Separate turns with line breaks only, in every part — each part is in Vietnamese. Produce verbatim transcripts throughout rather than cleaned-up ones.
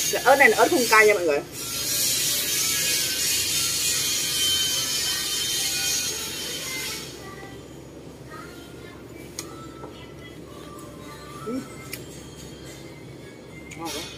Cái ớt này là ớt không cay nha mọi người. Uhm. Ngon quá.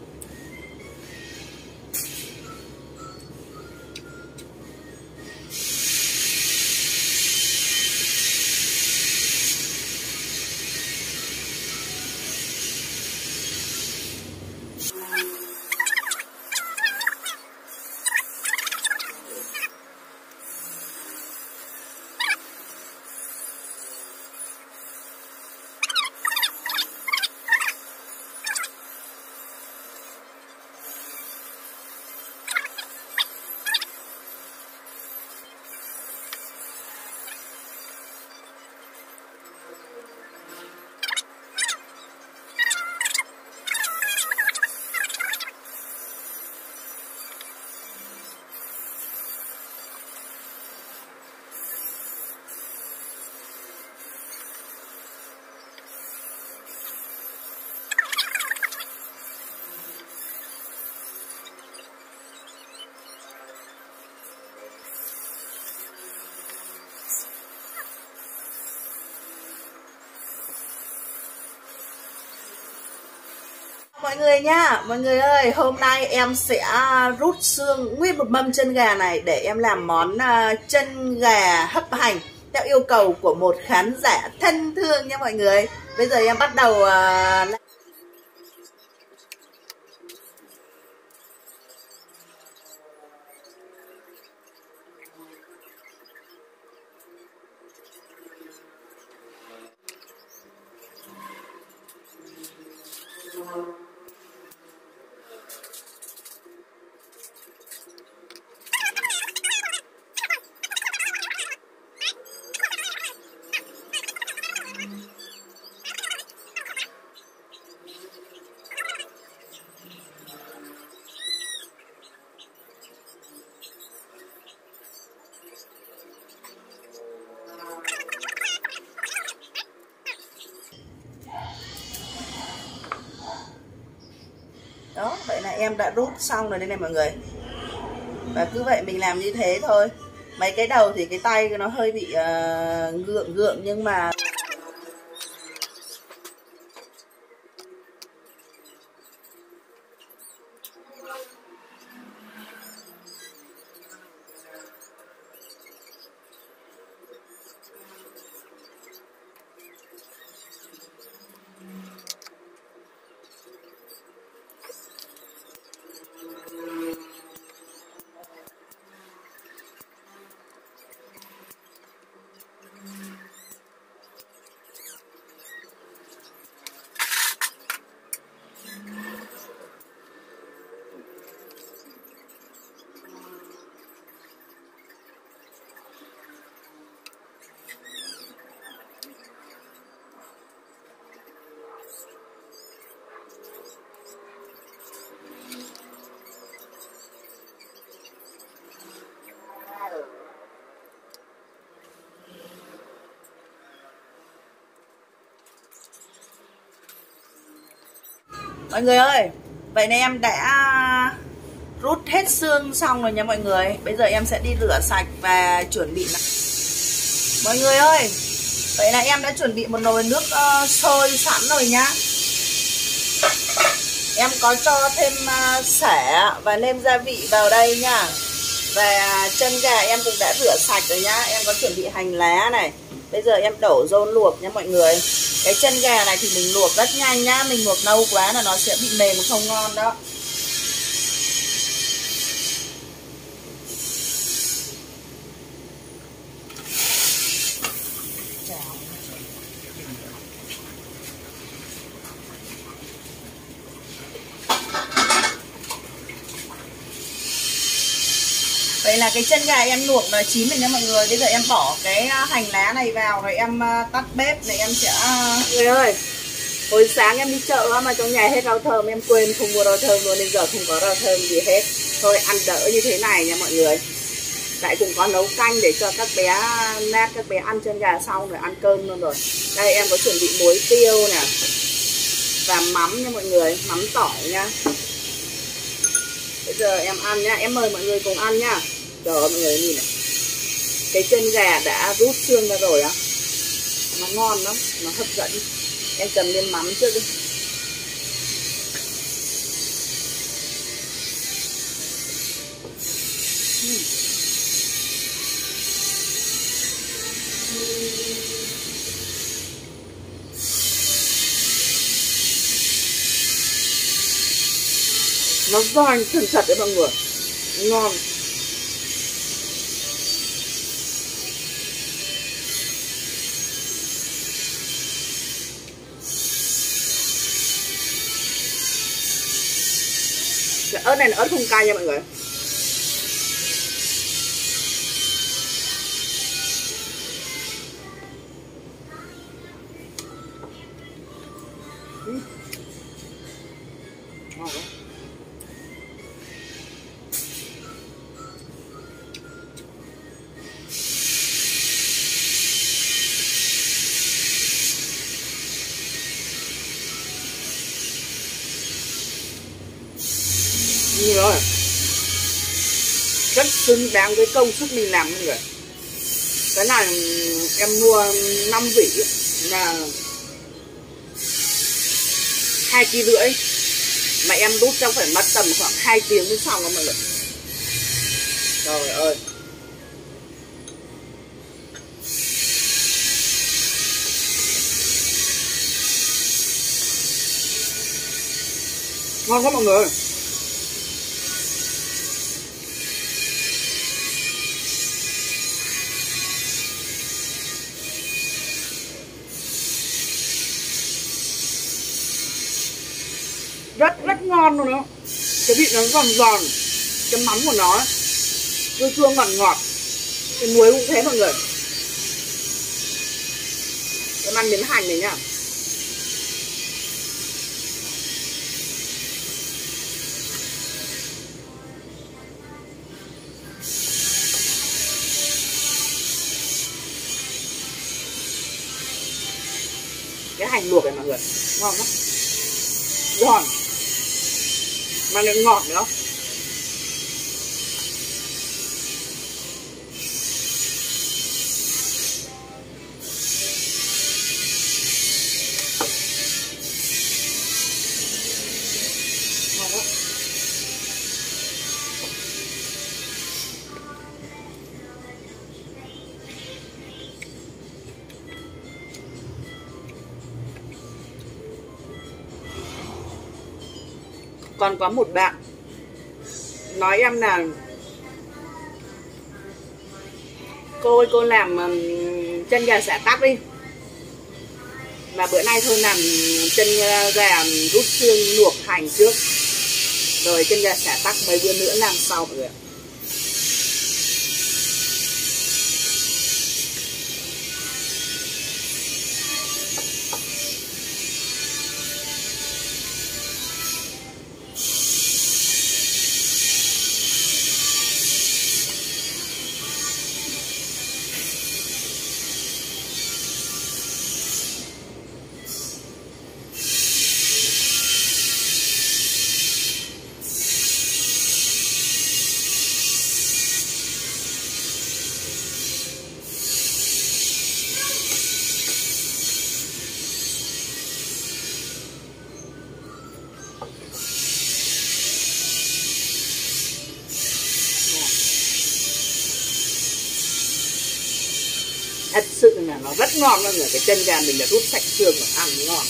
Mọi người nhá, mọi người ơi, hôm nay em sẽ rút xương nguyên một mâm chân gà này để em làm món uh, chân gà hấp hành theo yêu cầu của một khán giả thân thương nha mọi người. Bây giờ em bắt đầu uh, đó, vậy là em đã rút xong rồi đây này mọi người. Và cứ vậy mình làm như thế thôi. Mấy cái đầu thì cái tay nó hơi bị uh, gượng gượng nhưng mà mọi người ơi, vậy nên em đã rút hết xương xong rồi nha mọi người. Bây giờ em sẽ đi rửa sạch và chuẩn bị. Mọi người ơi, vậy là em đã chuẩn bị một nồi nước uh, sôi sẵn rồi nhá. Em có cho thêm uh, sả và nêm gia vị vào đây nha. Và chân gà em cũng đã rửa sạch rồi nhá. Em có chuẩn bị hành lá này. Bây giờ em đổ vô luộc nha mọi người. Cái chân gà này thì mình luộc rất nhanh nhá. Mình luộc lâu quá là nó sẽ bị mềm không ngon đó. Vậy là cái chân gà em luộc là chín rồi nha mọi người. Bây giờ em bỏ cái hành lá này vào rồi em tắt bếp này em sẽ... Mọi người ơi, hồi sáng em đi chợ mà trong nhà hết rau thơm, em quên không mua rau thơm luôn nên giờ không có rau thơm gì hết. Thôi ăn đỡ như thế này nha mọi người. Tại cũng có nấu canh để cho các bé nát, các bé ăn chân gà xong rồi ăn cơm luôn rồi. Đây em có chuẩn bị muối tiêu nè và mắm nha mọi người, mắm tỏi nha. Bây giờ em ăn nhá, em mời mọi người cùng ăn nhá. Trời ơi mọi người nhìn này, cái chân gà đã rút xương ra rồi á, nó ngon lắm, nó hấp dẫn. Em cầm lên mắm trước đi. uhm. Nó giòn thật thật đấy mọi người, ngon. Cái ớt này là ớt không cay nha mọi người. uhm. Ngon quá. Như rồi, rất xứng đáng với công sức mình làm mọi người. Cái này em mua năm vỉ là hai ki rưỡi, mà em đút trong phải mất tầm khoảng hai tiếng mới xong đó mọi người. Trời ơi, ngon quá mọi người. Rất rất ngon luôn đó. Cái vị nó giòn giòn, cái mắm của nó chua chua ngọt ngọt, cái muối cũng thế mọi người. Em ăn miếng hành này nhá. Cái hành luộc này mọi người, ngon lắm, giòn mà lại ngọt nữa. Ngon quá. Còn có một bạn nói em là cô ơi cô làm chân gà xả tắc đi, mà bữa nay thôi làm chân gà rút xương luộc hành trước, rồi chân gà xả tắc mấy bữa nữa làm sau mọi người. Thật sự là nó rất ngon mọi người. Cái chân gà mình là rút sạch xương và ăn ngon.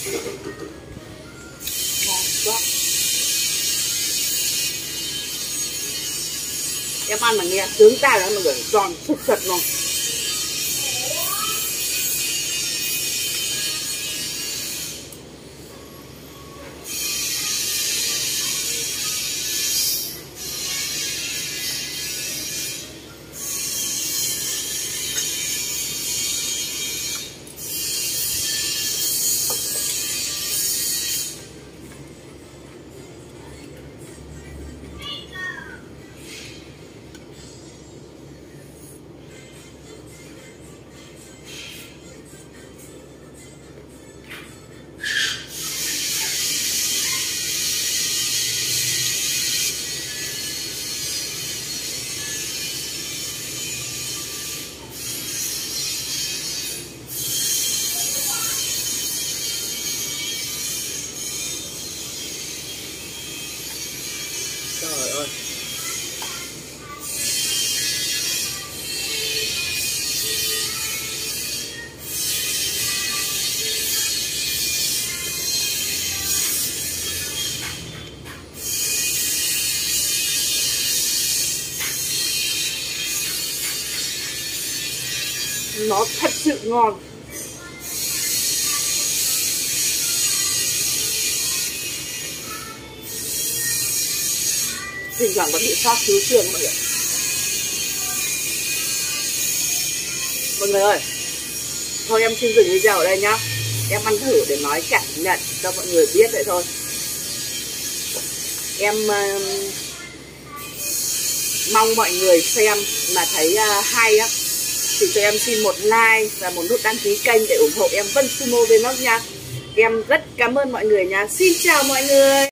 Ngon quá. Em ăn mà nghe tướng ta là mọi người giòn sực sật luôn. Trời ơi. Nó thật sự ngon. Thỉnh thoảng vẫn bị sót xíu xương mọi người. Mọi người ơi, thôi em xin dừng video ở đây nhá. Em ăn thử để nói cảm nhận cho mọi người biết vậy thôi. Em uh, mong mọi người xem mà thấy uh, hay á thì cho em xin một like và một nút đăng ký kênh để ủng hộ em Vân Sumo Vlog nha. Em rất cảm ơn mọi người nha. Xin chào mọi người.